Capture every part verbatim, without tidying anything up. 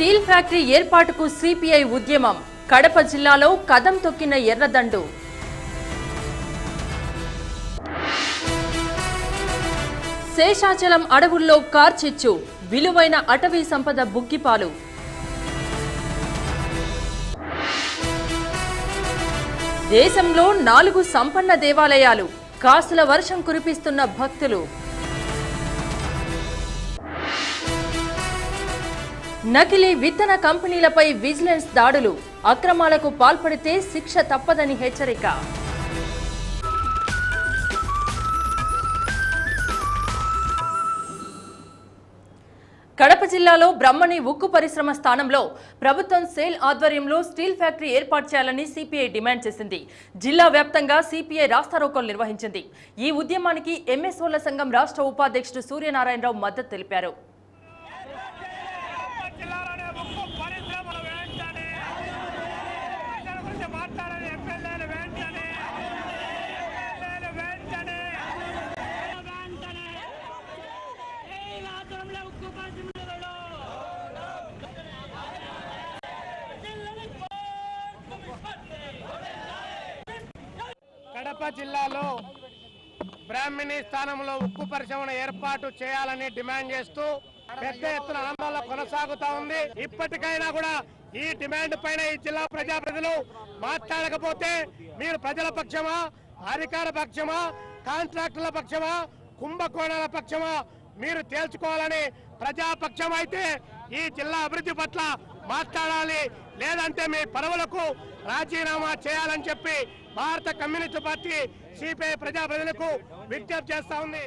Steel factory ఏర్పాటుకు CPI ఉద్యమం. కడప జిల్లాలో కదం తొక్కిన ఎర్రదండు. శేషాచలం అడవుల్లో కార్చిచ్చు. విలువైన అటవీ సంపద బుగ్గిపాలు. దేశంలో నాలుగు సంపన్న దేవాలయాలు. కాసుల వర్షం కురిపిస్తున్న భక్తులు. నకిలీ విత్తన కంపెనీలపై విజిలెన్స్ దాడులు. అక్రమాలకు పాల్పడితే శిక్ష తప్పదని హెచ్చరిక. కడప జిల్లాలో బ్రహ్మణి ఉక్కు పరిశ్రమ స్థానంలో ప్రభుత్వం సేల్ ఆధ్వర్యంలో స్టీల్ ఫ్యాక్టరీ ఏర్పాటు చేయాలని సిపిఐ డిమాండ్ చేసింది. జిల్లా వ్యాప్తంగా సిపిఐ రాస్తారోకోలు నిర్వహించింది. ఈ ఉద్యమానికి ఎంఎస్ఓల సంఘం రాష్ట్ర ఉపాధ్యక్షుడు సూర్యనారాయణరావు మద్దతు తెలిపారు. కడప జిల్లాలో బ్రాహ్మణి స్థానంలో ఉక్కు పరిశ్రమను ఏర్పాటు చేయాలని డిమాండ్ చేస్తూ పెద్ద ఎత్తున ఆందోళన కొనసాగుతా ఉంది. ఇప్పటికైనా కూడా ఈ డిమాండ్ పైన ఈ జిల్లా ప్రజాప్రతినిధులు మాట్లాడకపోతే మీరు ప్రజల పక్షమా, అధికార పక్షమా, కాంట్రాక్టుల పక్షమా, కుంభకోణాల పక్షమా మీరు తేల్చుకోవాలని ప్రజాపక్షం అయితే ఈ జిల్లా అభివృద్ధి పట్ల మాట్లాడాలి, లేదంటే మీ పదవులకు రాజీనామా చేయాలని చెప్పి భారత కమ్యూనిస్టు పార్టీ సిపిఐ ప్రజాప్రతినిధులకు విజ్ఞప్తి చేస్తా ఉంది.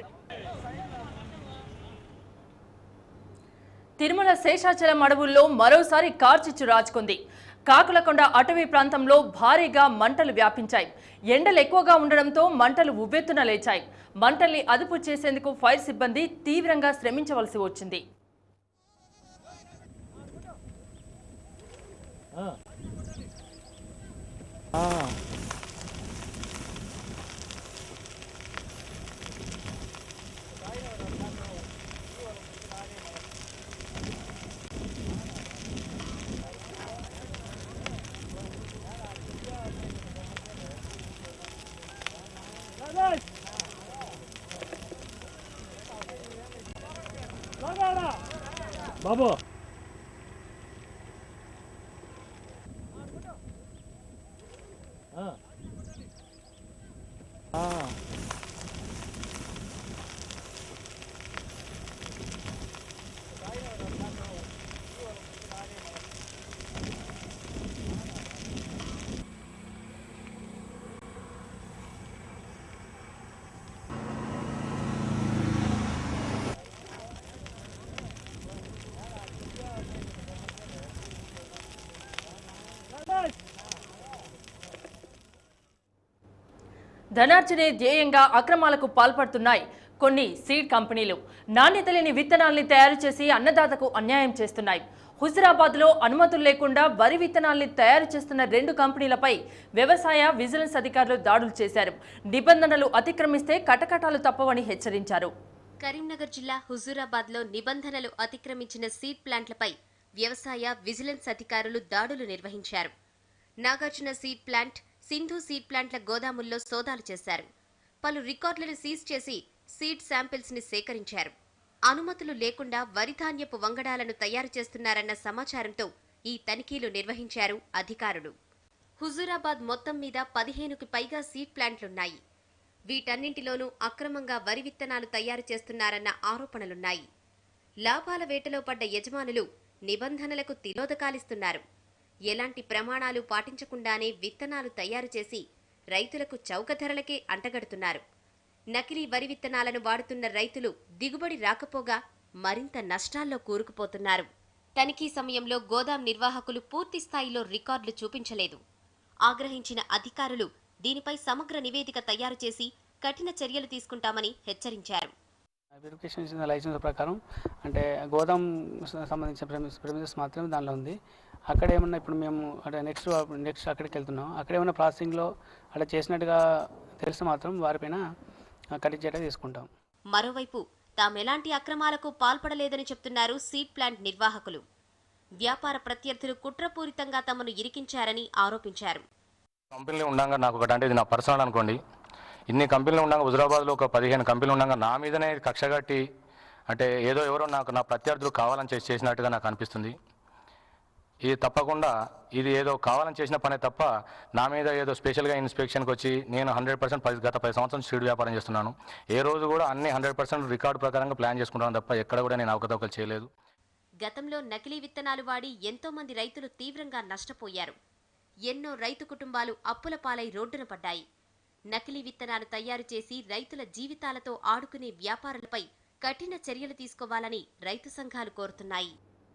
తిరుమల శేషాచలం అడవుల్లో మరోసారి కార్చిచ్చు రాజుకుంది. కాకులకొండ అటవీ ప్రాంతంలో భారీగా మంటలు వ్యాపించాయి. ఎండలు ఎక్కువగా ఉండడంతో మంటలు ఉవ్వెత్తున లేచాయి. మంటల్ని అదుపు చేసేందుకు ఫైర్ సిబ్బంది తీవ్రంగా శ్రమించవలసి వచ్చింది. బాబు ధనార్జనే ధ్యేయంగా అక్రమాలకు పాల్పడుతున్నాయి కొన్ని సీడ్ కంపెనీలు. నాణ్యత లేని విత్తనాల్ని తయారు చేసి అన్నదాతకు అన్యాయం చేస్తున్నాయి. హుజురాబాద్లో అనుమతులు లేకుండా వరి విత్తనాల్ని తయారు చేస్తున్న రెండు కంపెనీలపై వ్యవసాయ విజిలెన్స్ అధికారులు దాడులు చేశారు. నిబంధనలు అతిక్రమిస్తే కటకటాలు తప్పవని హెచ్చరించారు. కరీంనగర్ జిల్లా హుజూరాబాద్లో నిబంధనలు అతిక్రమించిన సీడ్ ప్లాంట్లపై వ్యవసాయ విజిలెన్స్ అధికారులు దాడులు నిర్వహించారు. Nagarjuna seed plant, Sindhu seed ప్లాంట్ల గోదాముల్లో సోదాలు చేశారు. పలు రికార్డులను సీజ్ చేసి సీడ్ శాంపిల్స్ ని సేకరించారు. అనుమతులు లేకుండా వరిధాన్యపు వంగడాలను తయారు చేస్తున్నారన్న సమాచారంతో ఈ తనిఖీలు నిర్వహించారు అధికారులు. హుజూరాబాద్ మొత్తం మీద పదిహేనుకి పైగా సీడ్ ప్లాంట్లున్నాయి. వీటన్నింటిలోనూ అక్రమంగా వరి విత్తనాలు తయారు చేస్తున్నారన్న ఆరోపణలున్నాయి. లాభాల వేటలో పడ్డ యజమానులు నిబంధనలకు తిలోదకాలిస్తున్నారు. ఎలాంటి ప్రమాణాలు పాటించకుండానే విత్తనాలు తయారు చేసి రైతులకు చౌక ధరలకే అంటగడుతున్నారు. నకిలీ వరి విత్తనాలను వాడుతున్న రైతులు దిగుబడి రాకపోగా మరింత నష్టాల్లో కూరుకుపోతున్నారు. తనిఖీ సమయంలో గోదాం నిర్వాహకులు పూర్తి స్థాయిలో రికార్డులు చూపించలేదు. ఆగ్రహించిన అధికారులు దీనిపై సమగ్ర నివేదిక తయారు చేసి కఠిన చర్యలు తీసుకుంటామని హెచ్చరించారు. వెరిఫికేషన్ ఇచ్చిన లైసెన్స్ ప్రకారం అంటే గోదాం సంబంధించిన ప్రెమిసెస్ మాత్రమే దానిలో ఉంది. అక్కడ ఏమన్నా ఇప్పుడు మేము అంటే నెక్స్ట్ నెక్స్ట్ అక్కడికి వెళ్తున్నాం. అక్కడ ఏమన్నా ప్రాసెసింగ్లో అలా చేసినట్టుగా తెలిసి మాత్రం వారిపైన కఠిన చర్య తీసుకుంటాం. మరోవైపు తామెలాంటి అక్రమాలకు పాల్పడలేదని చెప్తున్నారు సీడ్ ప్లాంట్ నిర్వాహకులు. వ్యాపార ప్రత్యర్థులు కుట్రపూరితంగా తమను ఇరికించారని ఆరోపించారు. కంపెనీలు ఉండగా నాకు ఒకటి అంటే ఇది నా పర్సనల్ అనుకోండి, ఇన్ని కంపెనీలు ఉండగా హుజురాబాద్లో ఒక పదిహేను కంపెనీలు ఉండగా నా మీదనే కక్షగట్టి అంటే ఏదో ఎవరో నాకు నా ప్రత్యర్థులు కావాలని చేసి చేసినట్టుగా నాకు అనిపిస్తుంది. ఇది తప్పకుండా ఇది ఏదో కావాలని చేసిన పనే తప్ప నా మీద ఏదో స్పెషల్గా ఇన్స్పెక్షన్కి వచ్చి నేను హండ్రెడ్ పర్సెంట్ పది గత పది సంవత్సరం స్ట్రీట్ వ్యాపారం చేస్తున్నాను. ఏ రోజు కూడా అన్ని హండ్రెడ్ పర్సెంట్ రికార్డు ప్రకారంగా ప్లాన్ చేసుకుంటాను తప్ప ఎక్కడ కూడా నేను అవకతవకలు చేయలేదు. గతంలో నకిలీ విత్తనాలు వాడి ఎంతో మంది రైతులు తీవ్రంగా నష్టపోయారు. ఎన్నో రైతు కుటుంబాలు అప్పుల పాలై రోడ్డున పడ్డాయి. నకిలీ విత్తనాలు తయారు చేసి రైతుల జీవితాలతో ఆడుకునే వ్యాపారులపై కఠిన చర్యలు తీసుకోవాలని రైతు సంఘాలు కోరుతున్నాయి.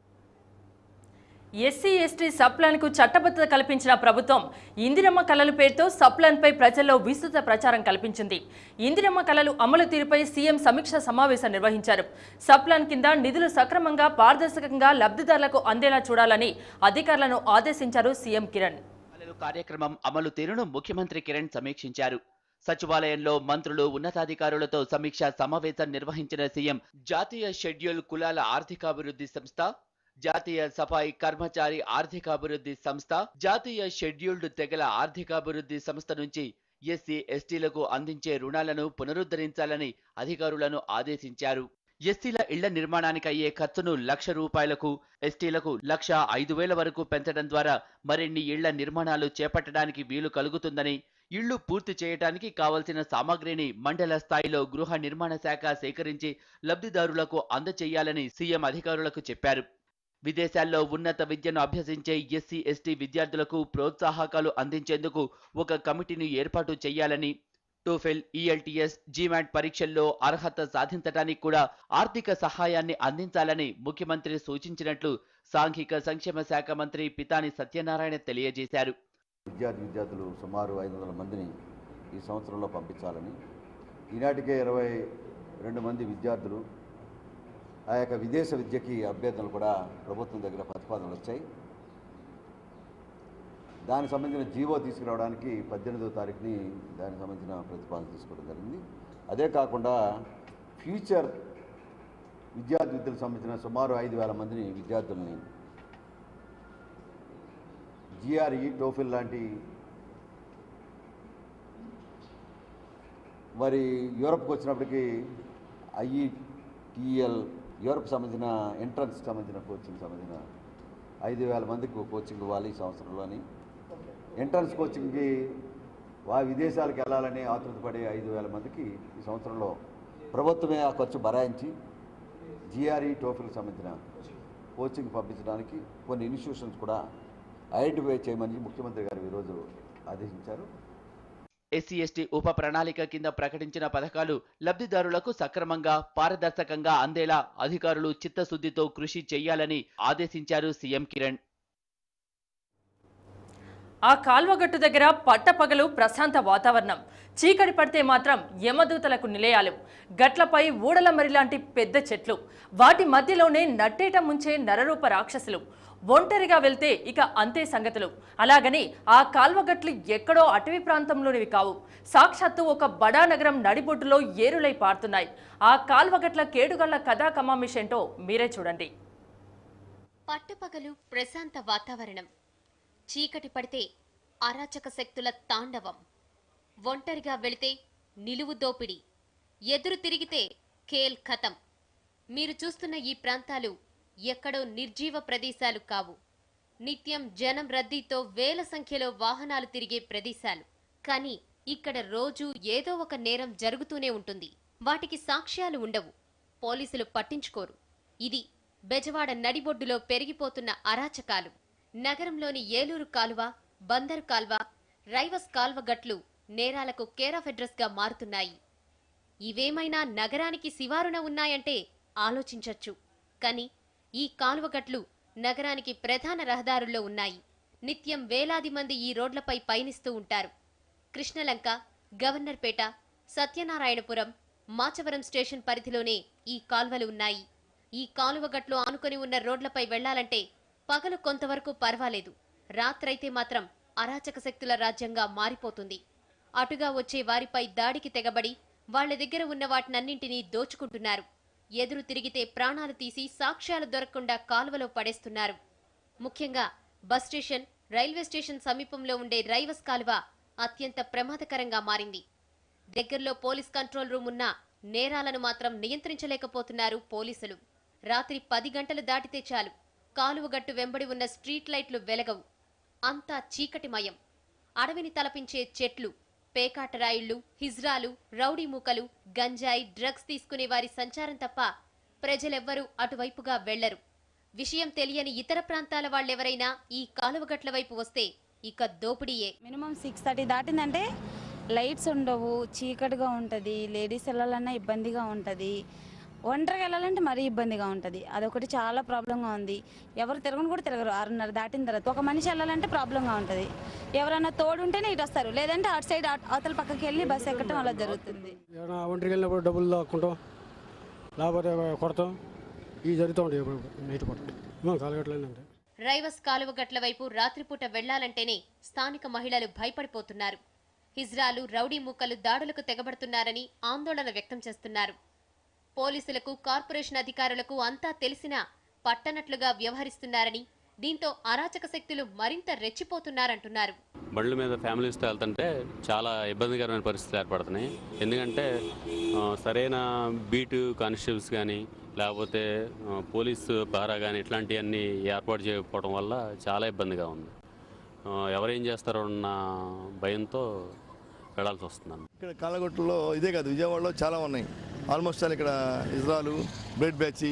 ఎస్సీ ఎస్టీ సప్లాన్కు చట్టబద్ధత కల్పించిన ప్రభుత్వం ఇందిరమ్మ కళల పేరుతో సప్లాన్పై ప్రజల్లో విస్తృత ప్రచారం కల్పించింది. ఇందిరమ్మ కళలు అమలు తీరుపై సీఎం సమీక్ష సమావేశం నిర్వహించారు. సప్లాన్ కింద నిధులు సక్రమంగా పారదర్శకంగా లబ్ధిదారులకు అందేలా చూడాలని అధికారులను ఆదేశించారు సీఎం కిరణ్. కార్యక్రమం అమలు తీరును ముఖ్యమంత్రి కిరణ్ సమీక్షించారు. సచివాలయంలో మంత్రులు ఉన్నతాధికారులతో సమీక్ష సమావేశం నిర్వహించిన సీఎం జాతీయ షెడ్యూల్ కులాల ఆర్థికాభివృద్ధి సంస్థ, జాతీయ సఫాయి కర్మచారి ఆర్థికాభివృద్ధి సంస్థ, జాతీయ షెడ్యూల్డ్ తెగల ఆర్థికాభివృద్ధి సంస్థ నుంచి ఎస్సీ ఎస్టీలకు అందించే రుణాలను పునరుద్ధరించాలని అధికారులను ఆదేశించారు. ఎస్సీల ఇళ్ల నిర్మాణానికి అయ్యే ఖర్చును లక్ష రూపాయలకు, ఎస్టీలకు లక్ష ఐదు వేల వరకు పెంచడం ద్వారా మరిన్ని ఇళ్ల నిర్మాణాలు చేపట్టడానికి వీలు కలుగుతుందని, ఇళ్లు పూర్తి చేయడానికి కావలసిన సామాగ్రిని మండల స్థాయిలో గృహ నిర్మాణ శాఖ సేకరించి లబ్ధిదారులకు అందజేయాలని సీఎం అధికారులకు చెప్పారు. విదేశాల్లో ఉన్నత విద్యను అభ్యసించే ఎస్సీ ఎస్టీ విద్యార్థులకు ప్రోత్సాహకాలు అందించేందుకు ఒక కమిటీని ఏర్పాటు చేయాలని, టోఫెల్, ఈఎల్టీఎస్, జీమాట్ పరీక్షల్లో అర్హత సాధించడానికి కూడా ఆర్థిక సహాయాన్ని అందించాలని ముఖ్యమంత్రి సూచించినట్లు సాంఘిక సంక్షేమ శాఖ మంత్రి పితాని సత్యనారాయణ తెలియజేశారు. విద్యార్థి విద్యార్థులు సుమారు ఐదు వందల మందిని ఈ సంవత్సరంలో పంపించాలని, ఈనాటికే ఇరవై రెండు మంది విద్యార్థులు ఆ యొక్క విదేశ విద్యకి అభ్యర్థనలు కూడా ప్రభుత్వం దగ్గర ప్రతిపాదనలు వచ్చాయి. దానికి సంబంధించిన జీవో తీసుకురావడానికి పద్దెనిమిదవ తారీఖుని దానికి సంబంధించిన ప్రతిపాదన తీసుకోవడం జరిగింది. అదే కాకుండా ఫ్యూచర్ విద్యార్థి విద్యలకు సంబంధించిన సుమారు ఐదు వేల మందిని విద్యార్థుల్ని జిఆర్ఈ, టోఫిల్ లాంటి మరి యూరప్కి వచ్చినప్పటికీ ఐఈటిఎల్ యూరప్ సంబంధించిన ఎంట్రన్స్ సంబంధించిన కోచింగ్ సంబంధించిన ఐదు వేల మందికి కోచింగ్ ఇవ్వాలి ఈ సంవత్సరంలోని. ఎంట్రన్స్ కోచింగ్కి వా విదేశాలకు వెళ్ళాలని ఆతృతపడే ఐదు వేల మందికి ఈ సంవత్సరంలో ప్రభుత్వమే ఆ ఖర్చు భరాయించి జిఆర్ఈ, టోఫిల్కి సంబంధించిన కోచింగ్ పంపించడానికి కొన్ని ఇన్స్టిట్యూషన్స్ కూడా ఐడెంటిఫై చేయమని ముఖ్యమంత్రి గారు ఈరోజు ఆదేశించారు. ఎస్సీ ఎస్టీ ఉప ప్రణాళిక కింద ప్రకటించిన పథకాలు లబ్ధిదారులకు సక్రమంగా, పారదర్శకంగా అందేలా అధికారులు చిత్తశుద్ధితో కృషి చేయాలని ఆదేశించారు సీఎం కిరణ్. ఆ కాల్వగట్టు దగ్గర పట్టపగలు ప్రశాంత వాతావరణం, చీకటి పడితే మాత్రం యమదూతలకు నిలయాలు, గట్లపై ఊడల మరిలాంటి పెద్ద చెట్లు, వాటి మధ్యలోనే నట్టేట ముంచే నరరూప రాక్షసులు. ఒంటరిగా వెళ్తే ఇక అంతే సంగతులు. అలాగని ఆ కాల్వగట్లు ఎక్కడో అటవీ ప్రాంతంలోనివి కావు. సాక్షాత్తు ఒక బడా నగరం నడిబొడ్డులో ఏరులై పారుతున్నాయి. ఆ కాల్వగట్ల కేడుగళ్ల కథా కమామిషేంటో మీరే చూడండి. పట్టపగలు ప్రశాంత వాతావరణం, చీకటి పడితే అరాచక శక్తుల తాండవం. ఒంటరిగా వెళితే నిలువు దోపిడి, ఎదురు తిరిగితే ఖేల్ ఖతం. మీరు చూస్తున్న ఈ ప్రాంతాలు ఎక్కడో నిర్జీవ ప్రదేశాలు కావు. నిత్యం జనం రద్దీతో వేల సంఖ్యలో వాహనాలు తిరిగే ప్రదేశాలు. కానీ ఇక్కడ రోజు ఏదో ఒక నేరం జరుగుతూనే ఉంటుంది. వాటికి సాక్ష్యాలు ఉండవు, పోలీసులు పట్టించుకోరు. ఇది బెజవాడ నడిబొడ్డులో పెరిగిపోతున్న అరాచకాలు. నగరంలోని ఏలూరు కాలువ, బందరు కాల్వ, రైవస్ కాల్వ గట్లు నేరాలకు కేర్ ఆఫ్ అడ్రస్ గా మారుతున్నాయి. ఇవేమైనా నగరానికి శివారున ఉన్నాయంటే ఆలోచించొచ్చు. కానీ ఈ కాలువగట్లు నగరానికి ప్రధాన రహదారుల్లో ఉన్నాయి. నిత్యం వేలాది మంది ఈ రోడ్లపై పయనిస్తూ ఉంటారు. కృష్ణలంక, గవర్నర్పేట, సత్యనారాయణపురం, మాచవరం స్టేషన్ పరిధిలోనే ఈ కాల్వలు ఉన్నాయి. ఈ కాలువగట్లు ఆనుకొని ఉన్న రోడ్లపై వెళ్లాలంటే పగలు కొంతవరకు పర్వాలేదు, రాత్రైతే మాత్రం అరాచక శక్తుల రాజ్యంగా మారిపోతుంది. అటుగా వచ్చే వారిపై దాడికి తెగబడి వాళ్ల దగ్గర ఉన్న వాటినన్నింటినీ దోచుకుంటున్నారు. ఎదురు తిరిగితే ప్రాణాలు తీసి సాక్ష్యాలు దొరకకుండా కాలువలో పడేస్తున్నారు. ముఖ్యంగా బస్ స్టేషన్, రైల్వే స్టేషన్ సమీపంలో ఉండే రైవస్ కాలువ అత్యంత ప్రమాదకరంగా మారింది. దగ్గరలో పోలీస్ కంట్రోల్ రూమ్ ఉన్నా నేరాలను మాత్రం నియంత్రించలేకపోతున్నారు పోలీసులు. రాత్రి పది గంటలు దాటితే చాలు కాలువగట్టు వెంబడి ఉన్న స్ట్రీట్ లైట్లు వెలగవు. అంతా చీకటిమయం. అడవిని తలపించే చెట్లు, పేకాటరాయిళ్లు, హిజ్రాలు, రౌడీ మూకలు, గంజాయి, డ్రగ్స్ తీసుకునే వారి సంచారం తప్ప ప్రజలెవ్వరూ అటువైపుగా వెళ్లరు. విషయం తెలియని ఇతర ప్రాంతాల వాళ్ళెవరైనా ఈ కాలువగట్ల వైపు వస్తే ఇక దోపిడీయే. మినిమం సిక్స్ థర్టీ దాటిందంటే లైట్స్ ఉండవు, చీకటిగా ఉంటుంది, లేడీస్ వెళ్ళాలన్నా ఇబ్బందిగా ఉంటుంది, ఒంటరిగా వెళ్ళాలంటే మరీ ఇబ్బందిగా ఉంటుంది. అదొకటి చాలా ప్రాబ్లంగా ఉంది. ఎవరు తిరగని కూడా తిరగరు. ఆరున్నర దాటిన తర్వాత ఒక మనిషి వెళ్ళాలంటే ప్రాబ్లంగా ఉంటుంది. ఎవరైనా తోడుంటేనే ఇటు వస్తారు, లేదంటే అటు సైడ్ అవతల పక్కకి వెళ్ళి బస్సు ఎక్కడం అలా జరుగుతుంది. ఒంటరికి వెళ్ళినప్పుడు డబ్బులు దాక్కుంటాం, లేకపోతే కొడతాం, ఇవి జరుగుతూ ఉంటాయి. నైట్ కొడతాం కాలుగట్లేదంటే. రైవస్ కాలువగట్ల వైపు రాత్రిపూట వెళ్లాలంటేనే స్థానిక మహిళలు భయపడిపోతున్నారు. హిజ్రాలు, రౌడీ మూకలు దాడులకు తెగబడుతున్నారని ఆందోళన వ్యక్తం చేస్తున్నారు. పోలీసులకు, కార్పొరేషన్ అధికారులకు అంతా తెలిసినా పట్టనట్లుగా వ్యవహరిస్తున్నారని, దీంతో అరాచక శక్తులు మరింత రెచ్చిపోతున్నారంటున్నారు. బండ్ల మీద ఫ్యామిలీస్తో వెళ్తుంటే చాలా ఇబ్బందికరమైన పరిస్థితులు ఏర్పడుతున్నాయి. ఎందుకంటే సరైన బీటు కానిస్టేబుల్స్ కానీ లేకపోతే పోలీసు పహరా కానీ ఇట్లాంటివన్నీ ఏర్పాటు చేయకపోవడం వల్ల చాలా ఇబ్బందిగా ఉంది. ఎవరేం చేస్తారో అన్న భయంతో వెళ్ళాల్సి వస్తుందండి. ఇక్కడ కాళ్ళగొట్టులో ఇదే కాదు, విజయవాడలో చాలా ఉన్నాయి. ఆల్మోస్ట్ చాలా ఇక్కడ ఇజ్రాలు, బ్రెడ్ బ్యాచి,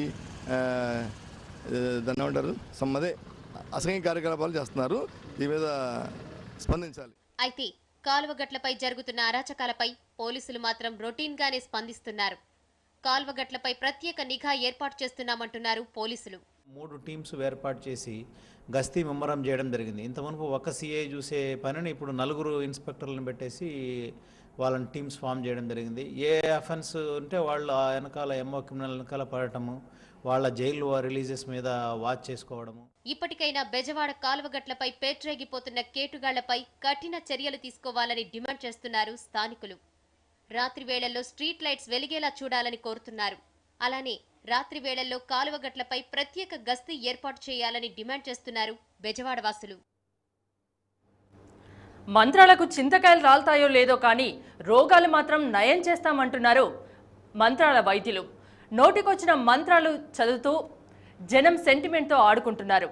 దాన్ని ఏమంటారు, సమ్మదే అసహ్య కార్యకలాపాలు చేస్తున్నారు. దీని మీద స్పందించాలి. అయితే కాలువగట్లపై జరుగుతున్న అరాచకాలపై పోలీసులు మాత్రం రొటీన్ గానే స్పందిస్తున్నారు. కాలువగట్లపై ప్రత్యేక నిఘా ఏర్పాటు చేస్తున్నామంటున్నారు పోలీసులు. మూడు టీమ్స్ ఏర్పాటు చేసి గస్తీ ముమ్మరం చేయడం జరిగింది. ఇంత మునుపు ఒక సిఐ చూసే పనిని ఇప్పుడు నలుగురు ఇన్స్పెక్టర్లను పెట్టేసి వాళ్ళని టీమ్స్ ఫామ్ చేయడం జరిగింది. ఏ అఫెన్స్ ఉంటే వాళ్ళు ఆ వెనకాల ఎంఓ క్రిమినల్ వెనకాల పడటము, వాళ్ళ జైలు రిలీజెస్ మీద వాచ్ చేసుకోవడము. ఇప్పటికైనా బెజవాడ కాలువగట్లపై పేట్రేగిపోతున్న కేటుగాళ్లపై కఠిన చర్యలు తీసుకోవాలని డిమాండ్ చేస్తున్నారు స్థానికులు. రాత్రి వేళల్లో స్ట్రీట్ లైట్స్ వెలిగేలా చూడాలని కోరుతున్నారు. అలానే రాత్రి వేళల్లో కాలువగట్లపై ప్రత్యేక గస్తీ ఏర్పాటు చేయాలని డిమాండ్ చేస్తున్నారు బెజవాడ వాసులు. మంత్రాలకు చింతకాయలు రాలుతాయో లేదో కానీ రోగాలు మాత్రం నయం చేస్తామంటున్నారు మంత్రాల వైద్యులు. నోటికొచ్చిన మంత్రాలు చదువుతూ జనం సెంటిమెంట్తో ఆడుకుంటున్నారు.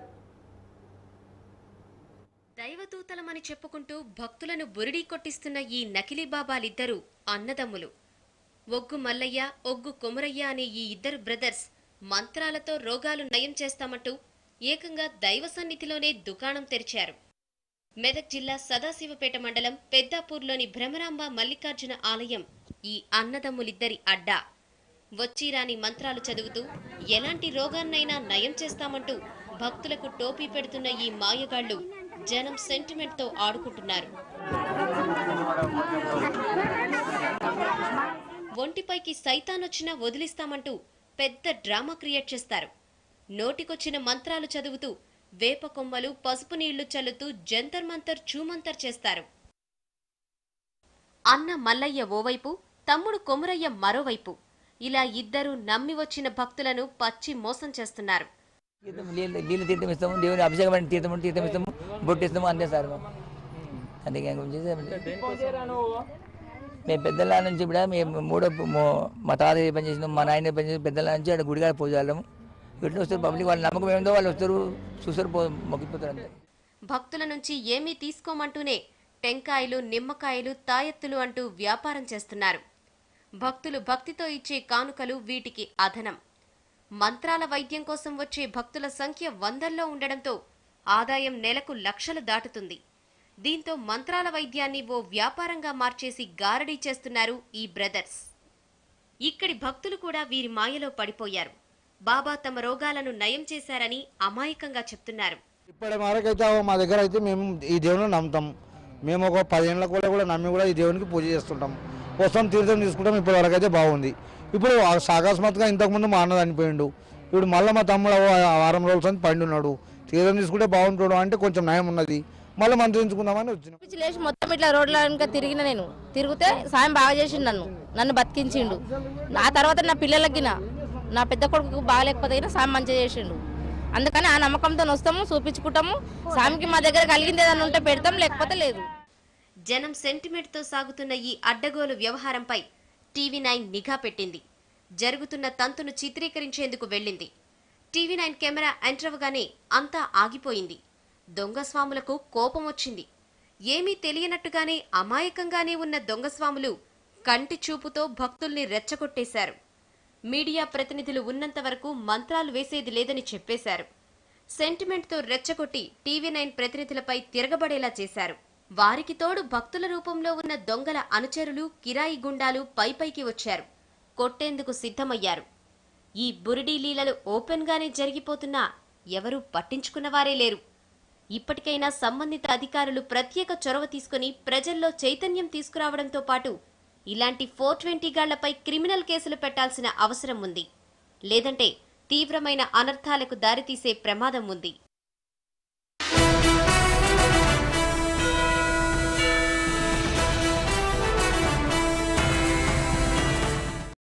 దైవదూతలమని చెప్పుకుంటూ భక్తులను బురిడీ కొట్టిస్తున్న ఈ నకిలీ బాబాలిద్దరూ అన్నదమ్ములు. ఒగ్గు మల్లయ్య, ఒగ్గు కొమరయ్య అనే ఈ ఇద్దరు బ్రదర్స్ మంత్రాలతో రోగాలు నయం చేస్తామంటూ ఏకంగా దైవ సన్నిధిలోనే దుకాణం తెరిచారు. మెదక్ జిల్లా సదాశివపేట మండలం పెద్దాపూర్లోని భ్రమరాంబ మల్లికార్జున ఆలయం ఈ అన్నదమ్ములిద్దరి అడ్డా. వచ్చిరాని మంత్రాలు చదువుతూ ఎలాంటి రోగాన్నైనా నయం చేస్తామంటూ భక్తులకు టోపీ పెడుతున్న ఈ మాయగాళ్లు జనం సెంటిమెంట్ తో ఆడుకుంటున్నారు. ఒంటిపైకి సైతానొచ్చినా వదిలిస్తామంటూ పెద్ద డ్రామా క్రియేట్ చేస్తారు. నోటికొచ్చిన మంత్రాలు చదువుతూ వేప కొమ్మలు, పసుపు నీళ్లు చల్లుతూ జంతర్ మంతర్ చూమంతర్ చేస్తారు. అన్న మల్లయ్య ఓవైపు, తమ్ముడు కొమురయ్య మరోవైపు. ఇలా ఇద్దరు నమ్మి వచ్చిన భక్తులను పచ్చి మోసం చేస్తున్నారు. నీళ్ళు తీర్థం ఇస్తాము, దేవుని అభిషేకం తీర్థం తీర్థం ఇస్తాము, బొట్టిస్తాము, అంతే సార్. అందుకే మేము పెద్దల నుంచి కూడా మేము మూడో మా తాత పని చేసినాం, మా నాయన పని చేసిన పెద్దల నుంచి అక్కడ గుడిగా పూజ చేయడము. ఇట్లా వస్తారు పబ్లిక్, వాళ్ళ నమ్మకం ఏమిందో వాళ్ళు వస్తారు, చూస్తారు, మొక్కిపోతారు అంతే. భక్తుల నుంచి ఏమీ తీసుకోమంటూనే టెంకాయలు, నిమ్మకాయలు, తాయెత్తులు అంటూ వ్యాపారం చేస్తున్నారు. భక్తులు భక్తితో ఇచ్చే కానుకలు వీటికి అదనం. మంత్రాల వైద్యం కోసం వచ్చే భక్తుల సంఖ్య వందల్లో ఉండడంతో ఆదాయం నెలకు లక్షలు దాటుతుంది. దీంతో మంత్రాల వైద్యాన్ని ఓ వ్యాపారంగా మార్చేసి గారడీ చేస్తున్నారు ఈ బ్రదర్స్. ఇక్కడి భక్తులు కూడా వీరి మాయలో పడిపోయారు. బాబా తమ రోగాలను నయం చేశారని అమాయకంగా చెప్తున్నారు. ఇప్పటి వరకైతే మా దగ్గర అయితే మేము ఈ దేవుని నమ్ముతాం. మేము ఒక పదిహేనుల కూడా కూడా నమ్మి కూడా ఈ దేవునికి పూజ చేస్తుంటాం, వస్తాం, తీర్థం తీసుకుంటాం. ఇప్పటి వరకు అయితే బాగుంది. ఇప్పుడు అకస్మాత్తుగా ఇంతకుముందు మా అన్న చనిపోయిండు, ఇప్పుడు మళ్ళీ మా తమ్ముడు వారం రోజుల పండి ఉన్నాడు, తీర్థం తీసుకుంటే బాగుంటాడు అంటే కొంచెం నయం ఉన్నది, మళ్ళీ మంత్రించుకుందామని వచ్చినాం. లేచి మొత్తం ఇట్లా రోడ్ల వెనక తిరిగిన, నేను తిరిగితే సాయం బాగా చేసిండు, నన్ను నన్ను బతికించిండు. ఆ తర్వాత నా పిల్లలకి నా పెద్ద కొడుకు బాగాలేకపోతే సాయం మంచిగా చేసిండు. అందుకని ఆ నమ్మకంతో వస్తాము, చూపించుకుంటాము. స్వామికి మా దగ్గర కలిగింది ఏదైనా ఉంటే పెడతాం, లేకపోతే లేదు. జనం సెంటిమెంట్తో సాగుతున్న ఈ అడ్డగోలు వ్యవహారంపై టీవీ నైన్ నిఘా పెట్టింది. జరుగుతున్న తంతును చిత్రీకరించేందుకు వెళ్ళింది. టీవీ నైన్ కెమెరా ఎంటర్ అవగానే అంతా ఆగిపోయింది. దొంగస్వాములకు కోపం వచ్చింది. ఏమీ తెలియనట్టుగానే అమాయకంగానే ఉన్న దొంగస్వాములు కంటి చూపుతో భక్తుల్ని రెచ్చగొట్టేశారు. మీడియా ప్రతినిధులు ఉన్నంత వరకు మంత్రాలు వేసేది లేదని చెప్పేశారు. సెంటిమెంట్తో రెచ్చగొట్టి టీవీ నైన్ ప్రతినిధులపై తిరగబడేలా చేశారు. వారికి తోడు భక్తుల రూపంలో ఉన్న దొంగల అనుచరులు, కిరాయి గుండాలు పైపైకి వచ్చారు. కొట్టేందుకు సిద్ధమయ్యారు. ఈ బురిడీ లీలలు ఓపెన్గానే జరిగిపోతున్నా ఎవరూ పట్టించుకున్నవారే లేరు. ఇప్పటికైనా సంబంధిత అధికారులు ప్రత్యేక చొరవ తీసుకుని ప్రజల్లో చైతన్యం తీసుకురావడంతో పాటు ఇలాంటి ఫోర్ ట్వంటీ గాళ్లపై క్రిమినల్ కేసులు పెట్టాల్సిన అవసరం ఉంది. లేదంటే తీవ్రమైన అనర్థాలకు దారితీసే ప్రమాదం ఉంది.